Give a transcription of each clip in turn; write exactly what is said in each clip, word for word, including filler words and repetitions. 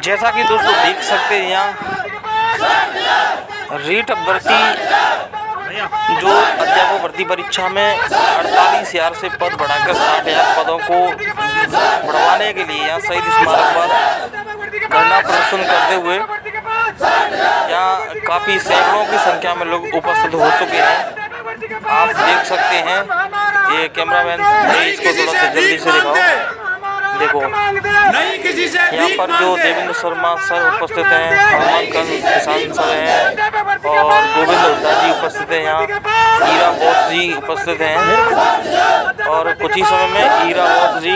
जैसा कि दोस्तों देख सकते हैं यहाँ रीट भर्ती जो अध्यापक भर्ती परीक्षा में अड़तालीस हजार से पद बढ़ाकर साठ हजार पदों को बढ़वाने के लिए यहाँ शहीद स्मारक पर धरना प्रदर्शन करते हुए यहाँ काफ़ी सैकड़ों की संख्या में लोग उपस्थित हो चुके हैं। आप देख सकते हैं, ये कैमरामैन इसको थोड़ा सा जल्दी से दिखाओ। देखो यहाँ पर जो देवेंद्र शर्मा सर उपस्थित हैं, हनुमान किसान सर हैं और गोविंद हुड्डा जी उपस्थित हैं। यहाँ ईरा बोस जी उपस्थित हैं और कुछ ही समय में ईरा बोस जी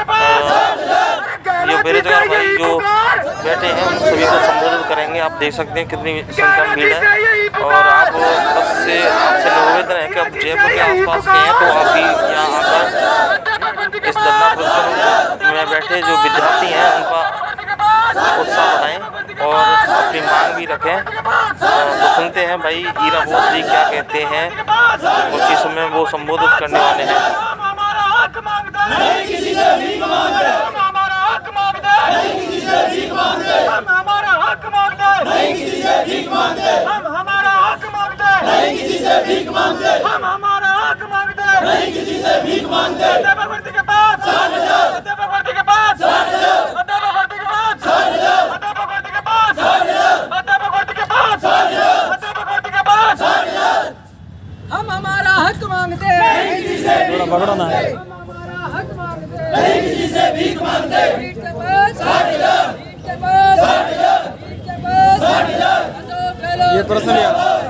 जो बेरोजगार भाई जो बैठे हैं उन सभी को संबोधित करेंगे। आप देख सकते हैं कितनी संख्या में भीड़ है और आप बस से आपसे निवेदन है कि आप जयपुर के आसपास के हैं तो आप भी यहाँ आकर इस धरना प्रदर्शन में बैठे जो विद्यार्थी हैं उनका उत्साह बढ़ाएं और अपनी मांग भी रखें। तो सुनते हैं भाई ईरा बोस जी क्या कहते हैं, कुछ ही समय वो संबोधित करने वाले हैं। हम हमारा हक मांगते हैं, थोड़ा पकड़ो ना, हमारा हक मांगते हैं, नहीं किसी से भीख मांगते, भीख के पास साठ हजार, भीख के पास साठ हजार, भीख के पास साठ हजार। ये प्रश्न ये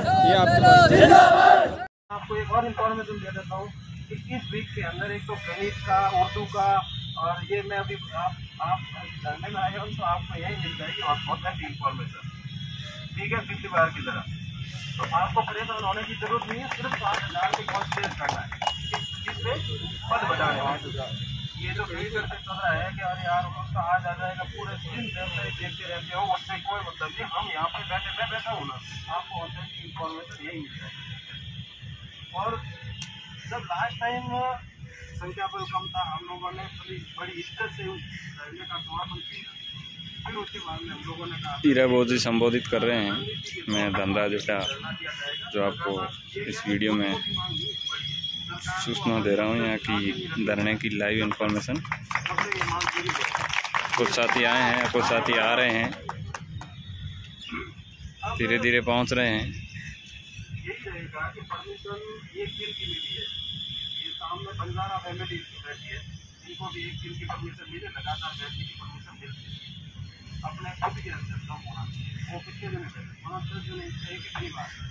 आपको एक और इन्फॉर्मेशन दे देता हूँ कि इस वीक के अंदर एक तो गणित का, उर्दू का और ये मैं अभी आप आप धरने में आए हो तो आपको यही मिल जाएगी और बहुत सारी इन्फॉर्मेशन, ठीक है, पिछली बार की तरह। तो आपको परेशान होने की जरूरत नहीं है, सिर्फ पाँच हजार को कॉन्सेंट्रेट करना है जिससे पद बढ़ाने वाले। ये जो ट्विटर से चल रहा है कि अरे यार उसका आज आ जाएगा, पूरे दिन देखते रहते हो, उससे कोई मतलब नहीं। हम यहाँ पे बैठे मैं बैठा हूँ ना, आपको ऑथेंटिक इन्फॉर्मेशन यही मिल जाएगी। और जब लास्ट टाइम संख्या बल कम था, हम लोगों ने बड़ी बड़ी इज्जत से धरने का समापन किया। फिर उसके बाद में हम लोगों ने कहा ईरा बोस जी संबोधित कर रहे हैं। मैं धनराज उल्टा जो आपको इस वीडियो में सूचना दे रहा हूँ यहाँ की धरने की लाइव इन्फॉर्मेशन। कुछ साथी आए हैं, कुछ साथी आ रहे हैं, धीरे धीरे पहुँच रहे हैं। यही रहेगा कि परमिशन एक दिन की मिली है, ये सामने बंजारा फैमिली रहती है, इनको भी एक दिन की परमिशन मिले, लगातार बैठने की परमिशन मिलती है। अपने खुद के अंदर कम होना, वो कितने दिन है, पाँच दस दिन एक ही बात